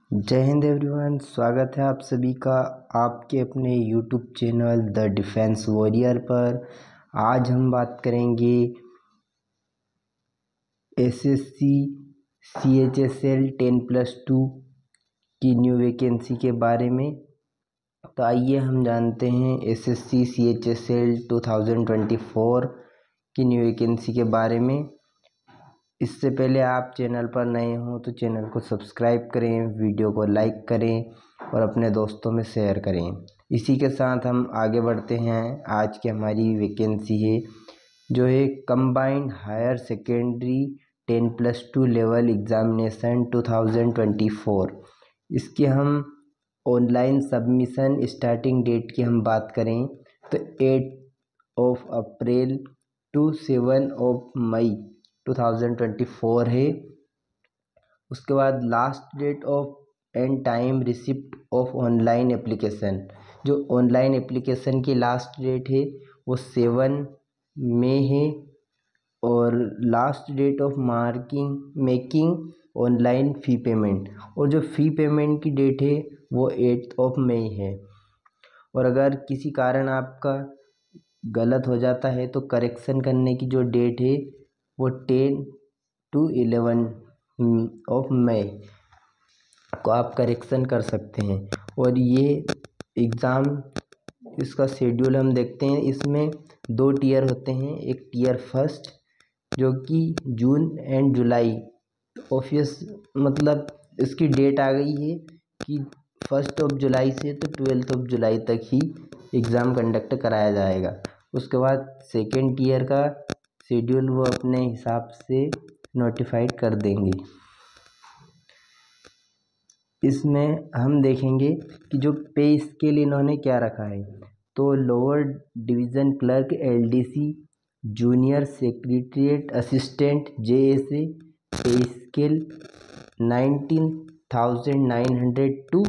जय हिंद एवरीवन, स्वागत है आप सभी का आपके अपने YouTube channel the defence warrior पर। आज हम बात करेंगे एसएससी सीएचएसएल 10+2 की न्यू वैकेंसी के बारे में। तो आइए हम जानते हैं एसएससी सीएचएसएल 2024 की न्यू वैकेंसी के बारे में। इससे पहले आप चैनल पर नए हों तो चैनल को सब्सक्राइब करें, वीडियो को लाइक करें और अपने दोस्तों में शेयर करें। इसी के साथ हम आगे बढ़ते हैं। आज की हमारी वैकेंसी है जो है combined higher secondary 10+2 level examination 2024। इसकी हम ऑनलाइन सबमिशन स्टार्टिंग डेट की हम बात करें तो 8 अप्रैल टू 7 मई 2024 है। उसके बाद last date of and time receipt of online application, जो ऑनलाइन एप्लीकेशन की लास्ट डेट है वो 7 मई है। और last date of making online fee payment, और जो फ़ी पेमेंट की डेट है वो 8 मई है। और अगर किसी कारण आपका गलत हो जाता है तो करेक्शन करने की जो डेट है वो 10 to 11 मई को आप करेक्शन कर सकते हैं। और ये एग्ज़ाम, इसका शेड्यूल हम देखते हैं। इसमें 2 टीयर होते हैं। एक टीयर फर्स्ट जो कि जून एंड जुलाई, ऑफिस मतलब इसकी डेट आ गई है कि 1 जुलाई से तो 12 जुलाई तक ही एग्ज़ाम कंडक्ट कराया जाएगा। उसके बाद सेकेंड ईयर का शेड्यूल वो अपने हिसाब से नोटिफाइड कर देंगे। इसमें हम देखेंगे कि जो पे स्केल इन्होंने क्या रखा है। तो lower division clerk LDC, junior secretariat assistant JSA, pay scale 19,900 to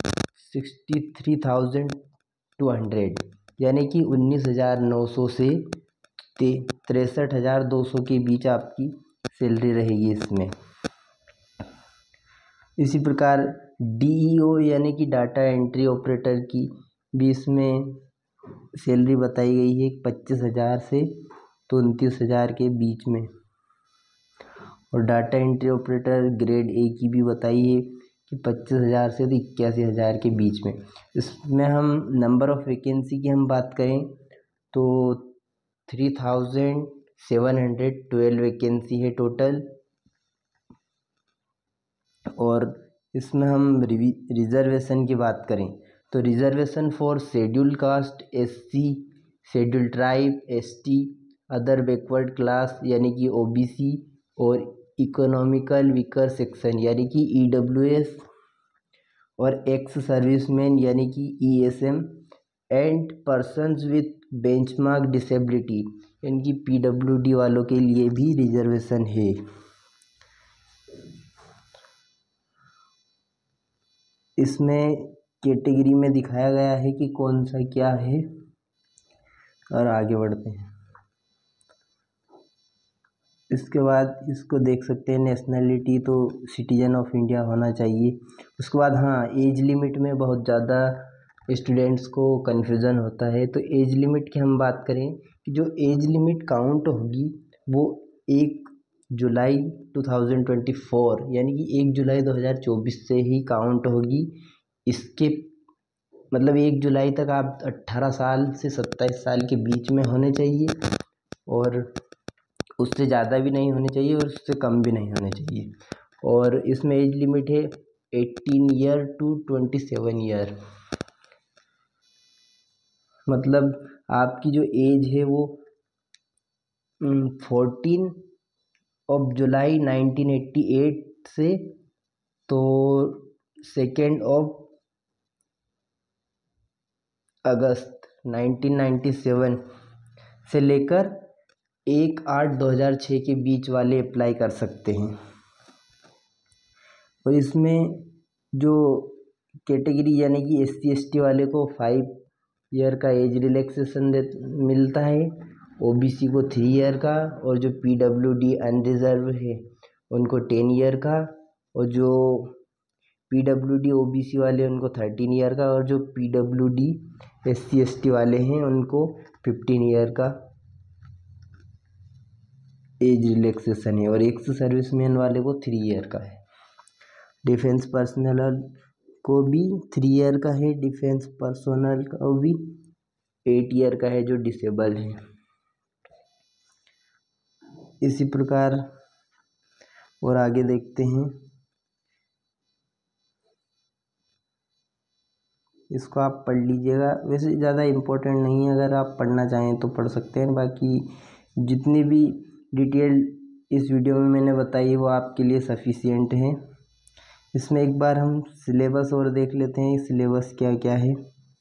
63,200, यानी कि 19,900 से 63,200 के बीच आपकी सैलरी रहेगी इसमें। इसी प्रकार डीईओ यानी कि डाटा एंट्री ऑपरेटर की भी इसमें सैलरी बताई गई है 25,000 से 29,000 के बीच में। और data entry operator grade A की भी बताई है कि 25,000 से 81,000 के बीच में। इसमें हम नंबर ऑफ़ वैकेंसी की हम बात करें तो 3,712 वैकेंसी है टोटल। और इसमें हम रिजर्वेशन की बात करें तो reservation for schedule caste, SC, schedule tribe, ST, other backward class यानी कि ओबीसी, और इकोनॉमिकल वीकर सेक्शन यानी कि ईडब्ल्यूएस, और एक्स सर्विसमैन यानी कि ESM, and persons with benchmark disability यानी कि पीडब्ल्यूडी वालों के लिए भी रिजर्वेशन है। इसमें कैटेगरी में दिखाया गया है कि कौन सा क्या है। और आगे बढ़ते हैं। इसके बाद इसको देख सकते हैं, नेशनलिटी तो सिटीजन ऑफ इंडिया होना चाहिए। उसके बाद हाँ, एज लिमिट में बहुत ज़्यादा स्टूडेंट्स को कन्फ्यूज़न होता है। तो एज लिमिट की हम बात करें कि जो एज लिमिट काउंट होगी वो 1 जुलाई 2024 यानी कि 1 जुलाई 2024 से ही काउंट होगी। इसके मतलब 1 जुलाई तक आप 18 साल से 27 साल के बीच में होने चाहिए, और उससे ज़्यादा भी नहीं होने चाहिए और उससे कम भी नहीं होने चाहिए। और इसमें एज लिमिट है 18 ईयर टू 27 ईयर। मतलब आपकी जो एज है वो 14 जुलाई 1988 से तो 2 अगस्त 1997 से लेकर 1/8/2006 के बीच वाले अप्लाई कर सकते हैं। और इसमें जो कैटेगरी यानी कि SC ST वाले को 5 ईयर का एज रिलैक्सेशन मिलता है, OBC को 3 ईयर का, और जो PWD अनरिजर्व है उनको 10 ईयर का, और जो PWD OBC वाले उनको 13 ईयर का, और जो PWD SC ST वाले हैं उनको 15 ईयर का एज रिलैक्सेशन है, और एक्स सर्विसमैन वाले को 3 ईयर का है। डिफेंस पर्सनल को भी 3 ईयर का है, डिफेंस पर्सनल को भी 8 ईयर का है जो डिसेबल है। इसी प्रकार और आगे देखते हैं, इसको आप पढ़ लीजिएगा, वैसे ज़्यादा इम्पोर्टेंट नहीं है, अगर आप पढ़ना चाहें तो पढ़ सकते हैं। बाकी जितनी भी डिटेल इस वीडियो में मैंने बताई वो आपके लिए सफिशिएंट है। इसमें एक बार हम सिलेबस और देख लेते हैं, सिलेबस क्या क्या है।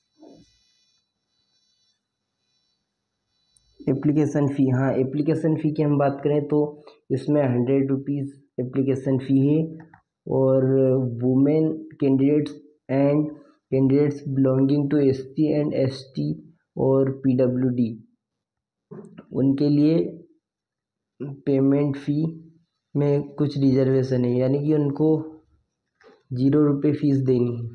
एप्लीकेशन फ़ी, हाँ एप्लीकेशन फ़ी की हम बात करें तो इसमें 100 रुपीज़ एप्लीकेशन फ़ी है, और women candidates and candidates belonging to SC एंड ST और PWD उनके लिए पेमेंट फ़ी में कुछ रिजर्वेशन है, यानी कि उनको 0 रुपये फीस देनी है।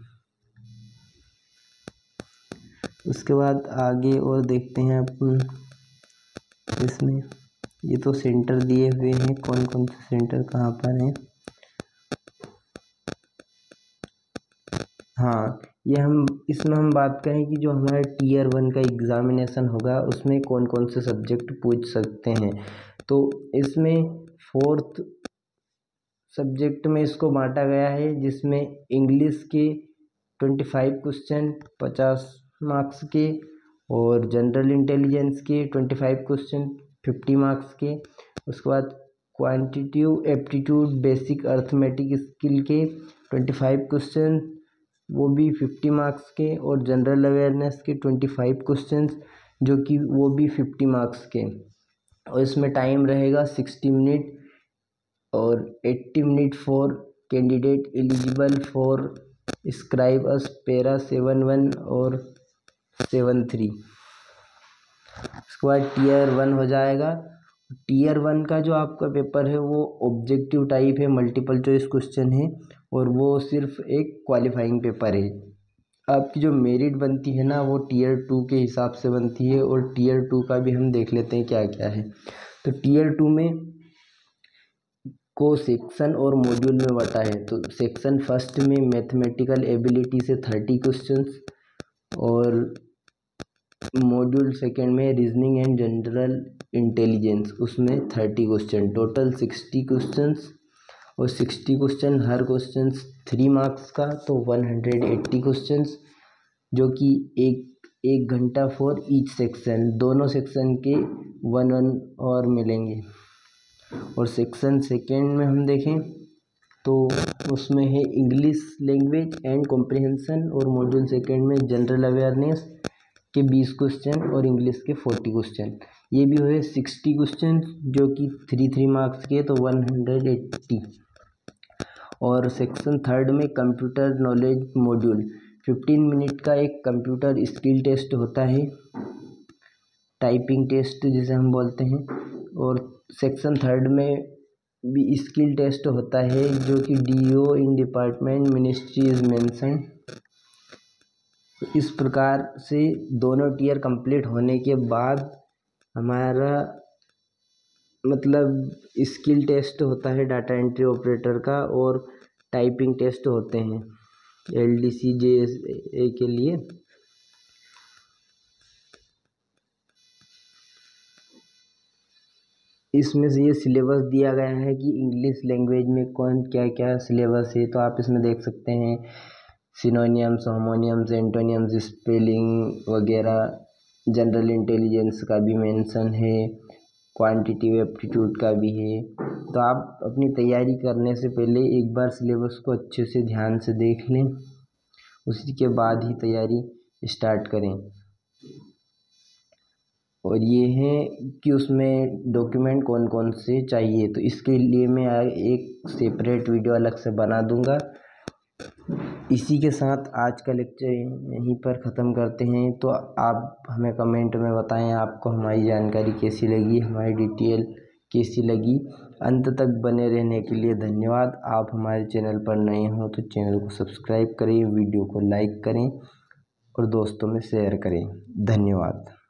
उसके बाद आगे और देखते हैं अपन इसमें, ये तो सेंटर दिए हुए हैं, कौन कौन से सेंटर कहाँ पर हैं। हाँ, ये हम इसमें हम बात करें कि जो हमारा Tier 1 का एग्ज़ामिनेशन होगा उसमें कौन कौन से सब्जेक्ट पूछ सकते हैं। तो इसमें 4th सब्जेक्ट में इसको बांटा गया है, जिसमें इंग्लिश के 25 क्वेश्चन 50 मार्क्स के, और जनरल इंटेलिजेंस के 25 क्वेश्चन 50 मार्क्स के। उसके बाद quantitative aptitude basic arithmetic skill के 25 क्वेश्चन, वो भी 50 मार्क्स के, और जनरल अवेयरनेस के 25 क्वेश्चंस जो कि वो भी 50 मार्क्स के। और इसमें टाइम रहेगा 60 मिनट, और 80 minute for candidate eligible for scribe as para 7-1 और 7-3। उसके बाद Tier 1 हो जाएगा। Tier 1 का जो आपका पेपर है वो ऑब्जेक्टिव टाइप है, मल्टीपल चॉइस क्वेश्चन है, और वो सिर्फ एक क्वालिफाइंग पेपर है। आपकी जो मेरिट बनती है ना वो Tier 2 के हिसाब से बनती है, और Tier 2 का भी हम देख लेते हैं क्या क्या है। तो Tier 2 में को सेक्शन और मॉड्यूल में बटा है। तो सेक्शन फर्स्ट में मैथमेटिकल एबिलिटी से 30 क्वेश्चंस, और मॉड्यूल सेकेंड में रीजनिंग एंड जनरल इंटेलिजेंस उसमें 30 क्वेश्चन, टोटल 60 क्वेश्चंस, और 60 क्वेश्चन हर क्वेश्चन 3 मार्क्स का, तो 180 क्वेश्चंस, जो कि एक घंटा फॉर ईच सेक्शन, दोनों सेक्शन के 1 और मिलेंगे। और सेक्शन सेकेंड में हम देखें तो उसमें है इंग्लिश लैंग्वेज एंड कॉम्प्रिहेंशन, और मॉड्यूल सेकेंड में जनरल अवेयरनेस के 20 क्वेश्चन और इंग्लिश के 40 क्वेश्चन। ये भी हुए 60 क्वेश्चन जो कि 3 मार्क्स के, तो 180। और सेक्शन थर्ड में कंप्यूटर नॉलेज मॉड्यूल 15 मिनट का एक कंप्यूटर स्किल टेस्ट होता है, टाइपिंग टेस्ट जिसे हम बोलते हैं। और सेक्शन थर्ड में भी स्किल टेस्ट होता है जो कि DO in department ministry is mention. इस प्रकार से दोनों टीयर कंप्लीट होने के बाद हमारा मतलब स्किल टेस्ट होता है डाटा एंट्री ऑपरेटर का, और टाइपिंग टेस्ट होते हैं LDC JSA के लिए। इसमें से ये सिलेबस दिया गया है कि इंग्लिश लैंग्वेज में कौन क्या क्या सिलेबस है, तो आप इसमें देख सकते हैं सिनोनियम्स, होमोनियम्स, एंटोनियम्स, स्पेलिंग वगैरह। जनरल इंटेलिजेंस का भी मेंशन है, क्वांटिटेटिव एप्टीट्यूड का भी है। तो आप अपनी तैयारी करने से पहले एक बार सिलेबस को अच्छे से ध्यान से देख लें, उसी के बाद ही तैयारी स्टार्ट करें। और ये है कि उसमें डॉक्यूमेंट कौन कौन से चाहिए, तो इसके लिए मैं एक सेपरेट वीडियो अलग से बना दूंगा। इसी के साथ आज का लेक्चर यहीं पर ख़त्म करते हैं। तो आप हमें कमेंट में बताएं आपको हमारी जानकारी कैसी लगी, हमारी डिटेल कैसी लगी। अंत तक बने रहने के लिए धन्यवाद। आप हमारे चैनल पर नए हों तो चैनल को सब्सक्राइब करें, वीडियो को लाइक करें और दोस्तों में शेयर करें। धन्यवाद।